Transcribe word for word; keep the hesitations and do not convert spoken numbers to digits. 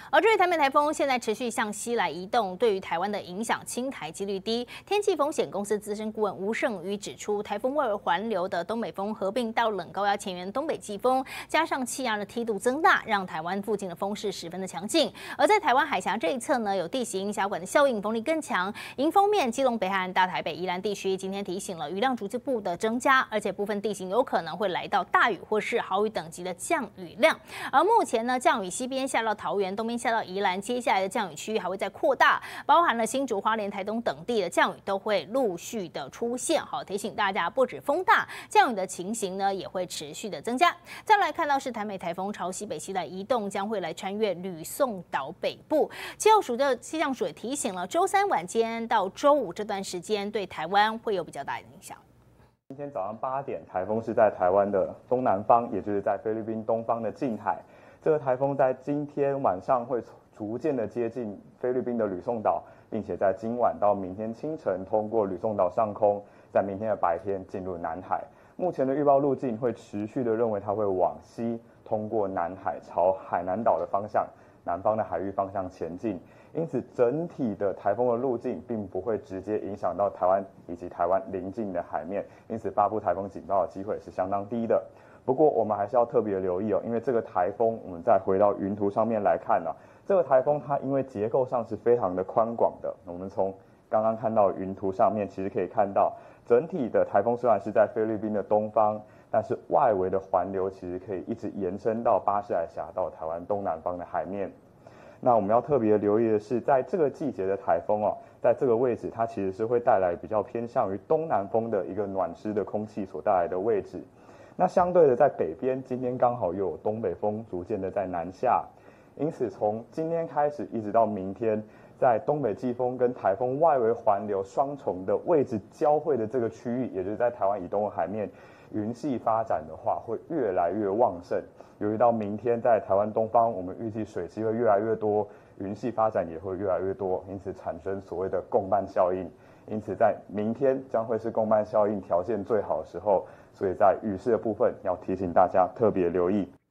而至于台美台风现在持续向西来移动，对于台湾的影响轻台几率低。天气风险公司资深顾问吴胜瑜指出，台风外围环流的东北风合并到冷高压前缘东北季风，加上气压的梯度增大，让台湾附近的风势十分的强劲。而在台湾海峡这一侧呢，有地形狭管的效应，风力更强。迎风面，基隆北海岸、大台北、宜兰地区今天提醒了雨量逐步的增加，而且部分地形有可能会来到大雨或是豪雨等级的降雨量。而目前呢，降雨西边下到桃园，东边下到宜兰，接下来的降雨区域还会再扩大，包含了新竹、花莲、台东等地的降雨都会陆续的出现。好，提醒大家，不止风大，降雨的情形呢也会持续的增加。再来看到是台美台风朝西北西来移动，将会来穿越吕宋岛北部。气候署的气象署也提醒了，周三晚间到周五这段时间对台湾会有比较大的影响。 今天早上八点，台风是在台湾的东南方，也就是在菲律宾东方的近海。这个台风在今天晚上会逐渐的接近菲律宾的吕宋岛，并且在今晚到明天清晨通过吕宋岛上空，在明天的白天进入南海。目前的预报路径会持续的认为它会往西通过南海，朝海南岛的方向、南方的海域方向前进。因此，整体的台风的路径并不会直接影响到台湾以及台湾邻近的海面，因此发布台风警报的机会是相当低的。不过，我们还是要特别留意哦，因为这个台风，我们再回到云图上面来看呢、啊，这个台风它因为结构上是非常的宽广的。我们从刚刚看到云图上面，其实可以看到，整体的台风虽然是在菲律宾的东方，但是外围的环流其实可以一直延伸到巴士海峡到台湾东南方的海面。那我们要特别留意的是，在这个季节的台风哦，在这个位置，它其实是会带来比较偏向于东南风的一个暖湿的空气所带来的位置。那相对的，在北边，今天刚好又有东北风逐渐的在南下，因此从今天开始一直到明天，在东北季风跟台风外围环流双重的位置交汇的这个区域，也就是在台湾以东的海面，云系发展的话会越来越旺盛。由于到明天在台湾东方，我们预计水汽会越来越多，云系发展也会越来越多，因此产生所谓的共伴效应。因此在明天将会是共伴效应条件最好的时候，所以在雨势的部分要提醒大家特别留意。